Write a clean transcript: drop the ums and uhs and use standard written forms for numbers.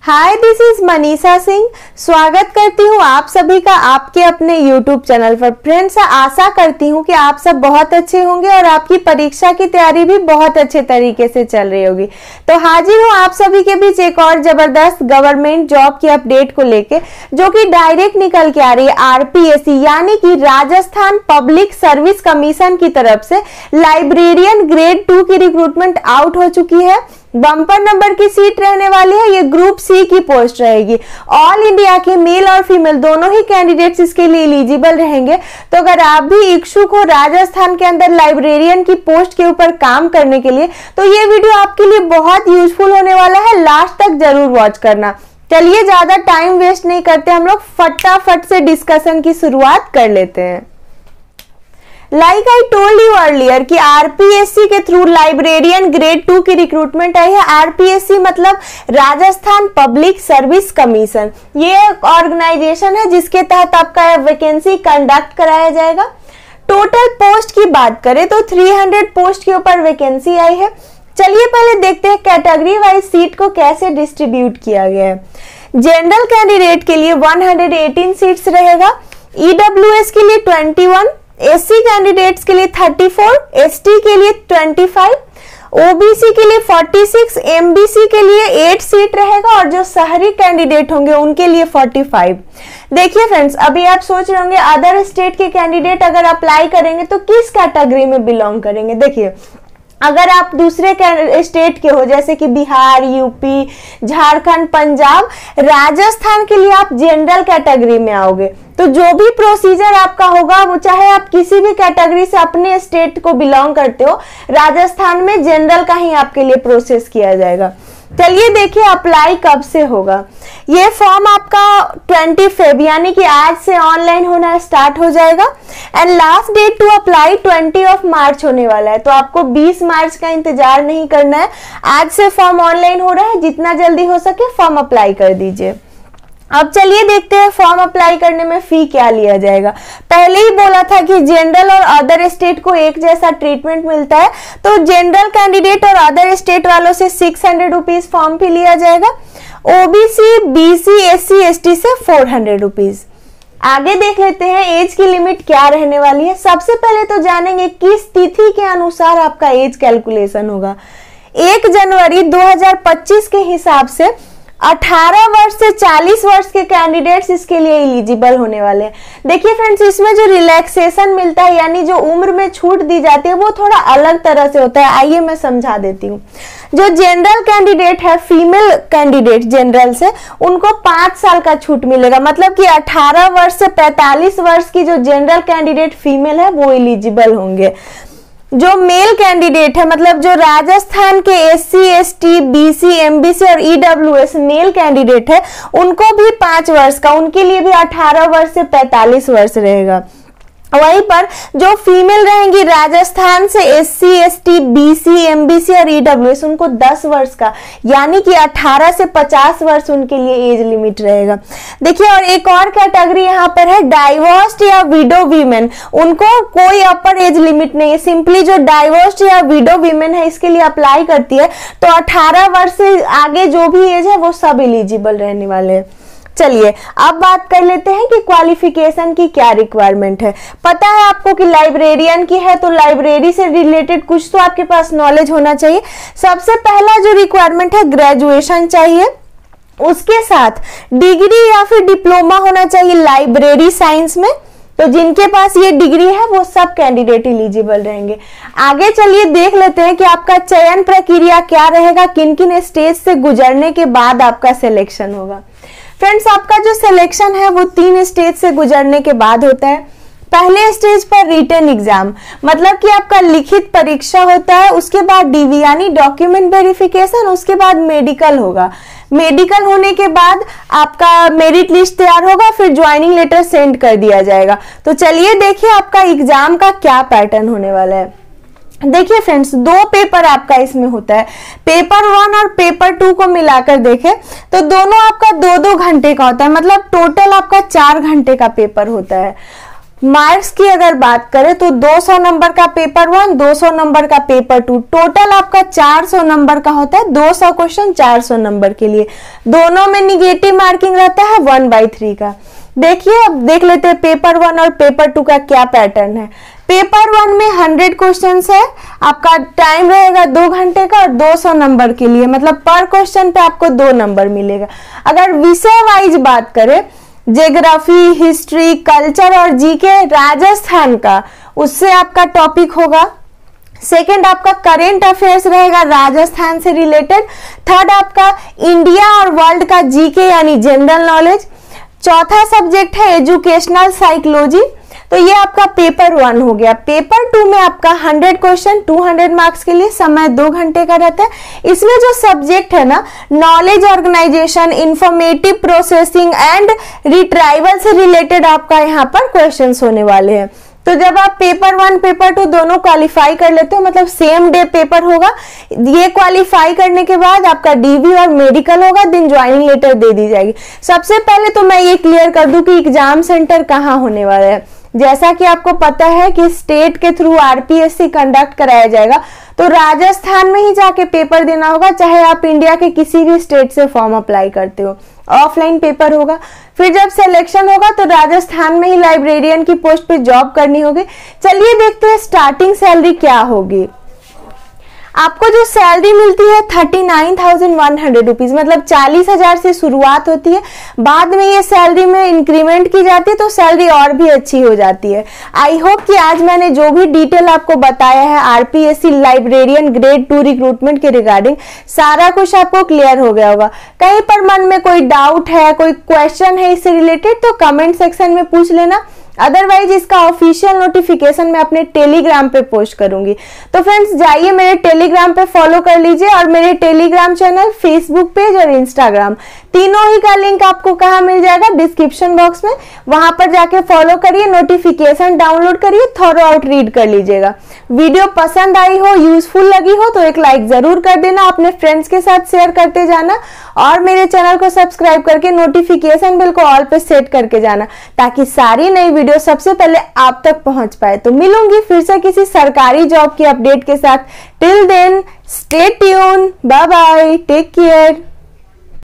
Hi, this is Manisha Singh. स्वागत करती हूँ आप सभी का आपके अपने YouTube चैनल पर। फ्रेंड्स, आशा करती हूँ कि आप सब बहुत अच्छे होंगे और आपकी परीक्षा की तैयारी भी बहुत अच्छे तरीके से चल रही होगी। तो हाजिर हूँ आप सभी के बीच एक और जबरदस्त गवर्नमेंट जॉब की अपडेट को लेके, जो कि डायरेक्ट निकल के आ रही है RPSC यानी कि राजस्थान पब्लिक सर्विस कमीशन की तरफ से। लाइब्रेरियन ग्रेड 2 की रिक्रूटमेंट आउट हो चुकी है। बम्पर नंबर की सीट रहने वाली है। ये ग्रुप सी की पोस्ट रहेगी। ऑल इंडिया के मेल और फीमेल दोनों ही कैंडिडेट्स इसके लिए एलिजिबल रहेंगे। तो अगर आप भी इच्छुक हो राजस्थान के अंदर लाइब्रेरियन की पोस्ट के ऊपर काम करने के लिए, तो ये वीडियो आपके लिए बहुत यूजफुल होने वाला है। लास्ट तक जरूर वॉच करना। चलिए ज्यादा टाइम वेस्ट नहीं करते, हम लोग फटाफट से डिस्कशन की शुरुआत कर लेते हैं। Like I told you earlier कि RPSC के थ्रू लाइब्रेरियन ग्रेड 2 की रिक्रूटमेंट आई है। RPSC मतलब राजस्थान पब्लिक सर्विस कमीशन। ये एक ऑर्गेनाइजेशन है जिसके तहत आपका वैकेंसी कंडक्ट कराया जाएगा। टोटल पोस्ट की बात करें तो 300 पोस्ट के ऊपर वैकेंसी आई है। चलिए पहले देखते हैं कैटेगरी वाइज सीट को कैसे डिस्ट्रीब्यूट किया गया है। जनरल कैंडिडेट के लिए 118 सीट्स रहेगा, EWS के लिए 21, SC कैंडिडेट्स के लिए 34, ST के लिए 25, OBC के लिए 46, MBC के लिए 8 सीट रहेगा और जो शहरी कैंडिडेट होंगे उनके लिए 45। देखिए फ्रेंड्स, अभी आप सोच रहे होंगे अदर स्टेट के कैंडिडेट अगर अप्लाई करेंगे तो किस कैटेगरी में बिलोंग करेंगे। देखिए, अगर आप दूसरे स्टेट के हो जैसे कि बिहार, यूपी, झारखंड, पंजाब, राजस्थान के लिए आप जनरल कैटेगरी में आओगे। तो जो भी प्रोसीजर आपका होगा, वो चाहे आप किसी भी कैटेगरी से अपने स्टेट को बिलोंग करते हो, राजस्थान में जनरल का ही आपके लिए प्रोसेस किया जाएगा। चलिए देखिए अप्लाई कब से होगा। ये फॉर्म आपका 20 फेब यानी कि आज से ऑनलाइन होना स्टार्ट हो जाएगा and last date to apply 20 March होने वाला है। तो आपको 20 मार्च का इंतजार नहीं करना है। आज से फॉर्म ऑनलाइन हो रहा है, जितना जल्दी हो सके फॉर्म अप्लाई कर दीजिए। अब चलिए देखते हैं फॉर्म अप्लाई करने में फी क्या लिया जाएगा। पहले ही बोला था कि जनरल और अदर स्टेट को एक जैसा ट्रीटमेंट मिलता है। तो जनरल कैंडिडेट और अदर स्टेट वालों से 600 रुपीज फॉर्म फी लिया जाएगा। OBC, BC, SC, ST से 400 रुपीज। आगे देख लेते हैं एज की लिमिट क्या रहने वाली है। सबसे पहले तो जानेंगे किस तिथि के अनुसार आपका एज कैलकुलेशन होगा। 1 जनवरी 2025 के हिसाब से 18 वर्ष से 40 वर्ष के कैंडिडेट्स इसके लिए एलिजिबल होने वाले हैं। देखिए फ्रेंड्स, इसमें जो रिलैक्सेशन मिलता है यानी जो उम्र में छूट दी जाती है वो थोड़ा अलग तरह से होता है। आइए मैं समझा देती हूँ। जो जनरल कैंडिडेट है, फीमेल कैंडिडेट जनरल से, उनको 5 साल का छूट मिलेगा। मतलब कि 18 वर्ष से 45 वर्ष की जो जनरल कैंडिडेट फीमेल है वो एलिजिबल होंगे। जो मेल कैंडिडेट है, मतलब जो राजस्थान के SC, ST, BC, MBC और EWS मेल कैंडिडेट है, उनको भी 5 वर्ष का, उनके लिए भी 18 वर्ष से 45 वर्ष रहेगा। वहीं पर जो फीमेल रहेंगी राजस्थान से SC, ST, BC, MBC और EWS, उनको 10 वर्ष का यानी कि 18 से 50 वर्ष उनके लिए एज लिमिट रहेगा। देखिए, और एक और कैटेगरी यहाँ पर है डाइवोर्स्ड या विडो वीमेन। उनको कोई अपर एज लिमिट नहीं है। सिंपली जो डाइवोर्स्ड या विडो वीमेन है इसके लिए अप्लाई करती है तो 18 वर्ष से आगे जो भी एज है वो सब एलिजिबल रहने वाले हैं। चलिए अब बात कर लेते हैं कि क्वालिफिकेशन की क्या रिक्वायरमेंट है। पता है आपको कि लाइब्रेरियन की है तो लाइब्रेरी से रिलेटेड कुछ तो आपके पास नॉलेज होना चाहिए। सबसे पहला जो रिक्वायरमेंट है, ग्रेजुएशन चाहिए। उसके साथ डिग्री या फिर डिप्लोमा होना चाहिए लाइब्रेरी साइंस में। तो जिनके पास ये डिग्री है वो सब कैंडिडेट एलिजिबल रहेंगे। आगे चलिए देख लेते हैं कि आपका चयन प्रक्रिया क्या रहेगा, किन किन स्टेज से गुजरने के बाद आपका सिलेक्शन होगा। फ्रेंड्स, आपका जो सिलेक्शन है वो 3 स्टेज से गुजरने के बाद होता है। पहले स्टेज पर रिटन एग्जाम, मतलब कि आपका लिखित परीक्षा होता है। उसके बाद DV यानी डॉक्यूमेंट वेरिफिकेशन, उसके बाद मेडिकल होगा। मेडिकल होने के बाद आपका मेरिट लिस्ट तैयार होगा, फिर ज्वाइनिंग लेटर सेंड कर दिया जाएगा। तो चलिए देखिए आपका एग्जाम का क्या पैटर्न होने वाला है। देखिए फ्रेंड्स, 2 पेपर आपका इसमें होता है। पेपर 1 और पेपर 2 को मिलाकर देखें तो दोनों आपका 2-2 घंटे का होता है। मतलब टोटल आपका 4 घंटे का पेपर होता है। मार्क्स की अगर बात करें तो 200 नंबर का पेपर 1, 200 नंबर का पेपर 2, टोटल आपका 400 नंबर का होता है। 200 क्वेश्चन 400 नंबर के लिए, दोनों में निगेटिव मार्किंग रहता है 1/3 का। देखिए अब देख लेते हैं पेपर 1 और पेपर 2 का क्या पैटर्न है। पेपर 1 में 100 क्वेश्चंस है, आपका टाइम रहेगा 2 घंटे का और 200 नंबर के लिए, मतलब पर क्वेश्चन पे आपको 2 नंबर मिलेगा। अगर विषय वाइज बात करें, ज्योग्राफी, हिस्ट्री, कल्चर और जीके राजस्थान का, उससे आपका टॉपिक होगा। सेकंड आपका करेंट अफेयर्स रहेगा राजस्थान से रिलेटेड। थर्ड आपका इंडिया और वर्ल्ड का जीके यानी जनरल नॉलेज। चौथा सब्जेक्ट है एजुकेशनल साइकोलॉजी। तो ये आपका पेपर 1 हो गया। पेपर 2 में आपका 100 क्वेश्चन 200 मार्क्स के लिए, समय 2 घंटे का रहता है। इसमें जो सब्जेक्ट है ना, knowledge organisation, informative processing and retrieval से रिलेटेड आपका यहाँ पर क्वेश्चंस होने वाले हैं। तो जब आप पेपर 1 पेपर 2 दोनों क्वालिफाई कर लेते हो, मतलब सेम डे पेपर होगा, ये क्वालिफाई करने के बाद आपका डीवी और मेडिकल होगा, दिन ज्वाइनिंग लेटर दे दी जाएगी। सबसे पहले तो मैं ये क्लियर कर दूं कि एग्जाम सेंटर कहाँ होने वाला है। जैसा कि आपको पता है कि स्टेट के थ्रू आरपीएससी कंडक्ट कराया जाएगा, तो राजस्थान में ही जाके पेपर देना होगा, चाहे आप इंडिया के किसी भी स्टेट से फॉर्म अप्लाई करते हो। ऑफलाइन पेपर होगा। फिर जब सिलेक्शन होगा तो राजस्थान में ही लाइब्रेरियन की पोस्ट पे जॉब करनी होगी। चलिए देखते हैं स्टार्टिंग सैलरी क्या होगी। आपको जो सैलरी मिलती है 39,100 रुपीज, मतलब 40,000 से शुरुआत होती है। बाद में ये सैलरी में इंक्रीमेंट की जाती है तो सैलरी और भी अच्छी हो जाती है। आई होप कि आज मैंने जो भी डिटेल आपको बताया है आरपीएससी लाइब्रेरियन ग्रेड 2 रिक्रूटमेंट के रिगार्डिंग, सारा कुछ आपको क्लियर हो गया होगा। कहीं पर मन में कोई डाउट है, कोई क्वेश्चन है इससे रिलेटेड, तो कमेंट सेक्शन में पूछ लेना। अदरवाइज इसका ऑफिशियल नोटिफिकेशन मैं अपने टेलीग्राम पे पोस्ट करूंगी। तो फ्रेंड्स जाइए मेरे टेलीग्राम पे फॉलो कर लीजिए, और मेरे टेलीग्राम चैनल, फेसबुक पेज और इंस्टाग्राम, तीनों ही का लिंक आपको कहाँ मिल जाएगा, डिस्क्रिप्शन बॉक्स में। वहां पर जाके फॉलो करिए, नोटिफिकेशन डाउनलोड करिए, थॉरो आउट रीड कर लीजिएगा। वीडियो पसंद आई हो, यूजफुल लगी हो तो एक लाइक जरूर कर देना, अपने फ्रेंड्स के साथ शेयर करते जाना, और मेरे चैनल को सब्सक्राइब करके नोटिफिकेशन बेल को ऑल पे सेट करके जाना, ताकि सारी नई वीडियो सबसे पहले आप तक पहुंच पाए। तो मिलूंगी फिर से किसी सरकारी जॉब की अपडेट के साथ। Till then stay tune, bye bye, take care.